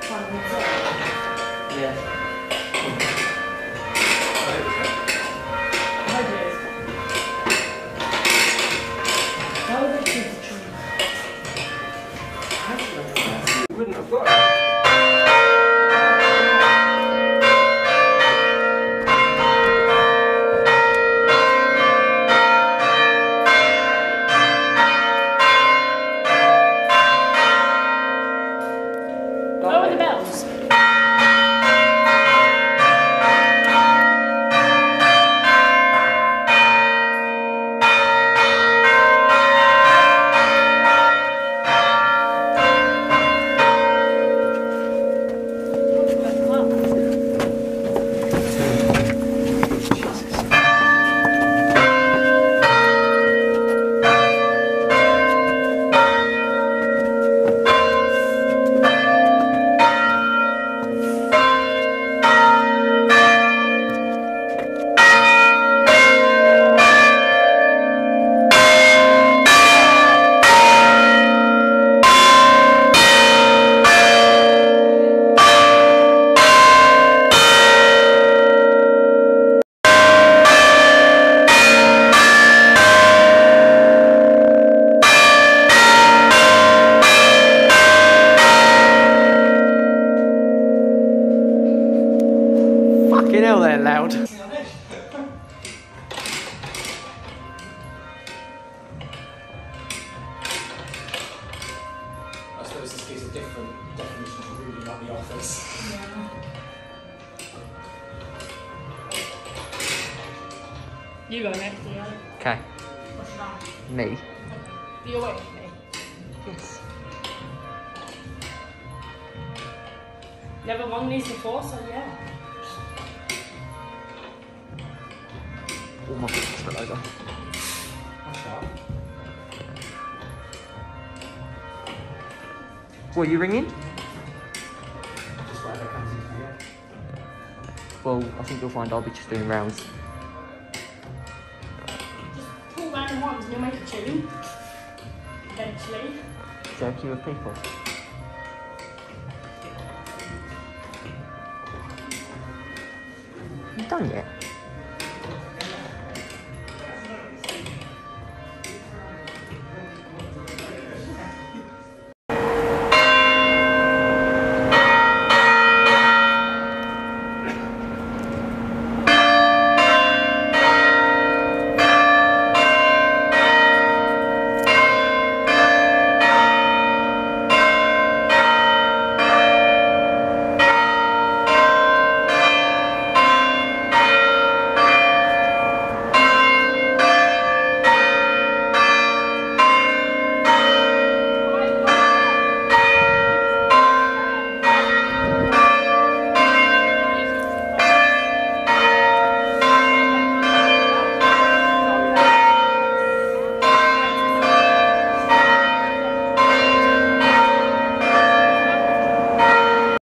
Yeah. You wouldn't have got it. Lower the bells. Fucking hell, they're loud. I suppose this gives a different definition of reading like The Office. You go next, Leo. Okay. What's that? Me. You're waiting for me. Yes. Never won these before, so yeah. All my books fell over. That's right. What, are you ringing? Just whatever comes into your head. Well, I think you'll find I'll be just doing rounds. Just pull random ones and you'll make a tune. Eventually. Joking with people. You done yet?